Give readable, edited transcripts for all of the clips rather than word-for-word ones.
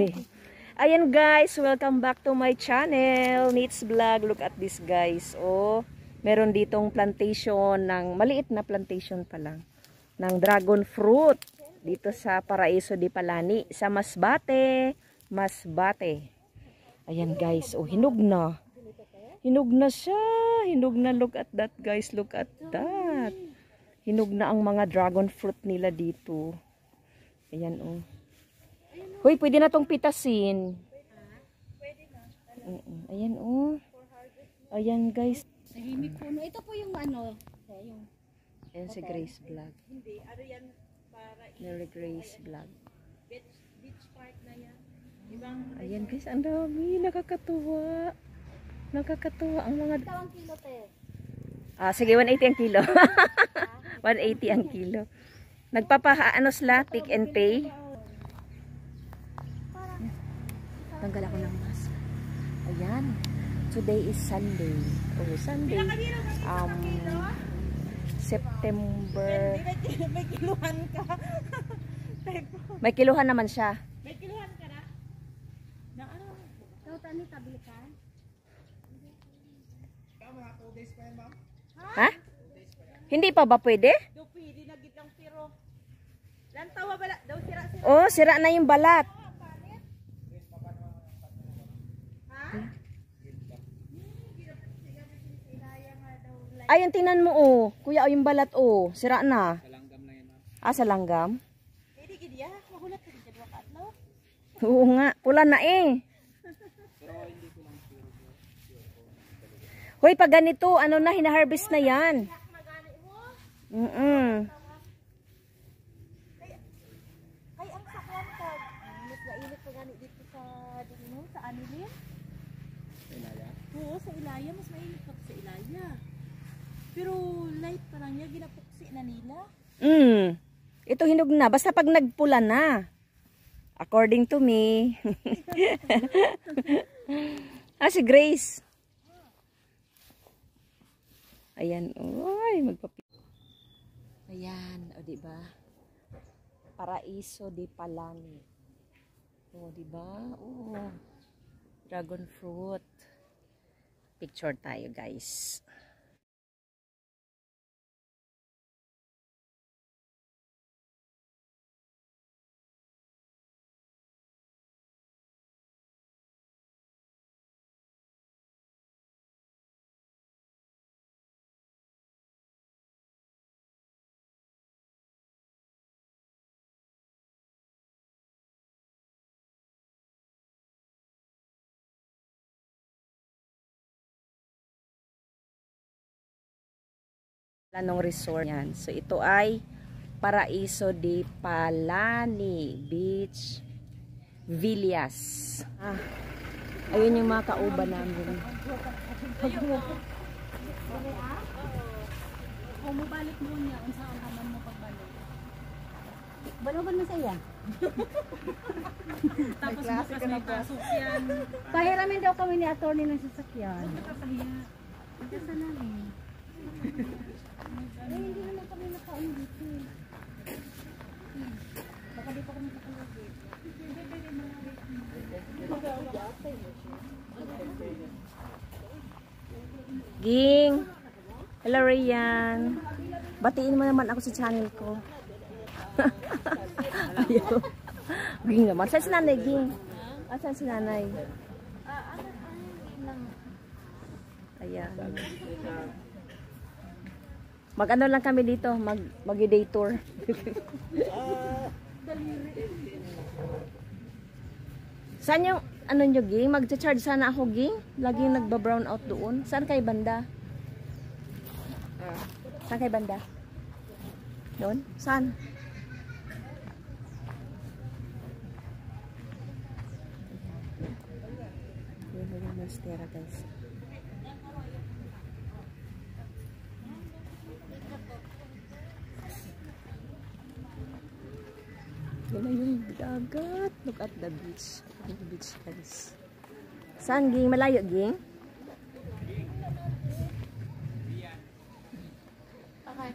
Ayan guys, welcome back to my channel, Nits Vlog. Look at this guys. Oh, meron ditong plantation ng, maliit na plantation pa lang, ng dragon fruit. Dito sa Paraiso de Palani, sa Masbate. Masbate. Ayan guys, oh hinog na. Hinog na siya. Hinog na, look at that guys, look at that. Hinog na ang mga dragon fruit nila dito. Ayan oh. Hoy, pwede na tong pitasin. Ayan oh. Ayan guys. Tahimik po. Ito po yung ano. Yung Ayan si Grace Vlog. hindi. Ano yan para Mary Grace Vlog. beach park na yan. Ayan guys, ang dami. Nakakatuwa. Nakakatuwa ang mga... Ito ang kilo te. Sige, 180 ang kilo. 180 ang kilo. Nagpapaano sila, pick and pay. Tanggal ako ng mask. Ayan. Today is Sunday. Oh, Sunday. September. May kiluhan ka. May kiluhan naman siya. May kiluhan ka na? Na ano? Ito tani tablikan. Ha? Hindi pa ba pwede? Do pwede na gid lang pero. Lantawa bala daw sira-sira. Oh, sira na yung balat. Ayun, tingnan mo oh. Kuya, oh, yung balat oh. Sira na. Sa langgam na yun. Sa langgam? Hindi gid ya. Mahulat ka gid wa kadlaw. Oo nga. Pula na eh. Hoy, pag ganito, ano na, hina-harvest na yan. Ay, ang sakwan ka. Mas mainit pa gani dito sa dino sa Anilin. Sa Ilaya? Oo, sa Ilaya. Mas mainit pa sa Ilaya. Pero light pa lang niya. Ginapuksi na nila. Ito hinog na. Basta pag nagpula na. According to me. Si Grace. Ayan. Uy, Ayan. O, diba? Paraiso de Palani. O, diba? O. Dragon fruit. Picture tayo, guys. Lanong resort yan. So ito ay Paraiso de Palani Beach Villas. Ayun yung mga kauban namin. Kung mabalik mo niya, unsa ang haman mo pagbalik? Baloban mo sa iya. Tapos bukas may pasok yan. Pahiramin daw kami ni attorney ng sasakyan. Kasalanan. Hindi naman kami nakaon dito. Baka di pa kami nakalagay. Ging! Hello, Rayan. Batiin mo naman ako sa channel ko. Ayaw. Ging naman. Saan si nanay, Ging? Saan si nanay? Ayan. Mag-ano lang kami dito, mag-day tour. Saan yung, ano nyo, Ging? Mag-charge sana ako, Ging? Laging nagba-brown out doon. Saan kay banda? Saan kay banda? Doon? Saan? Yun yung monstera, guys. Yan na yung dagat. Look at the beach. The beach, guys. Saan, Ging? Malayo, Ging? Okay.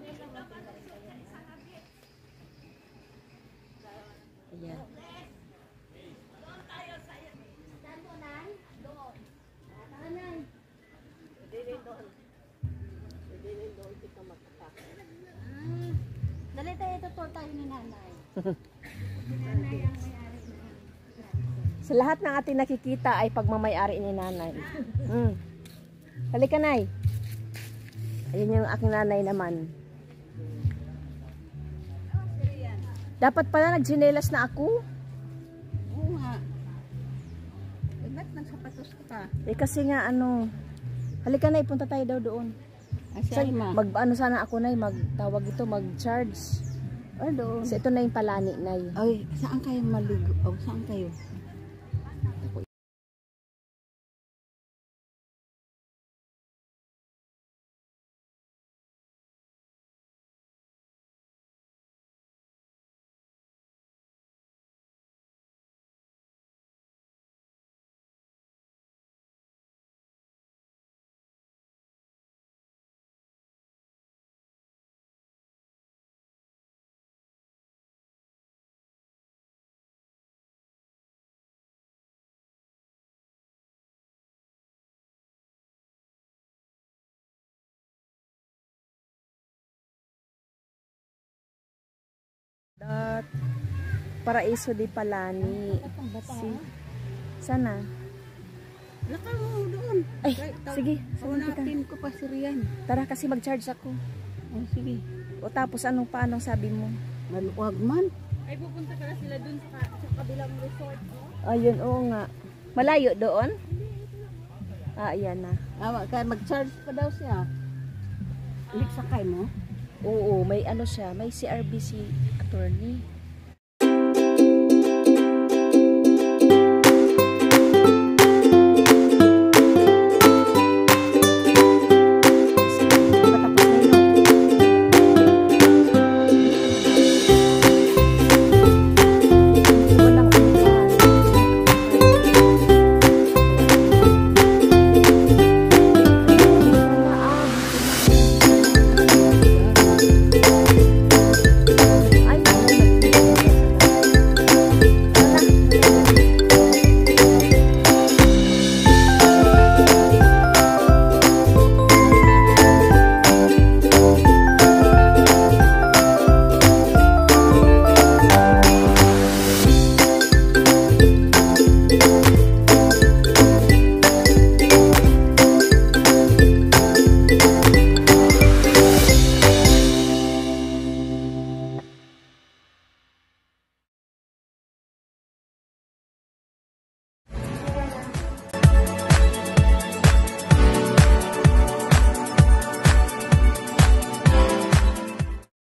Ayan. tour tayo ni nanay. Sa lahat ng ating nakikita ay pagmamayari ni nanay. Halika, Nay. Ayun yung aking nanay naman. Dapat pala nagsinelas na ako. Oo nga. Ba't nagsapatos ka pa? Eh kasi nga ano. Halika, Nay, punta tayo daw doon. Ano sana ako, Nay, magtawag ito, mag-charge. O doon. So ito na yung palani, Nay. Ay, saan kayo maligo? O, saan kayo? Paraiso di Palani. Sana. Lakang mo doon. Ay, sige. Unatin ko pa si Rian. Tara kasi mag-charge ako. O, sige. O tapos paanong sabi mo? Maluwag man. Ay, pupunta ka na sila dun sa kabilang resort. Oh? Ayun, oo nga. Malayo doon? Ayan na. Kaya mag-charge pa daw siya. Ulit sakay mo? Oo, may ano siya, may CRBC attorney.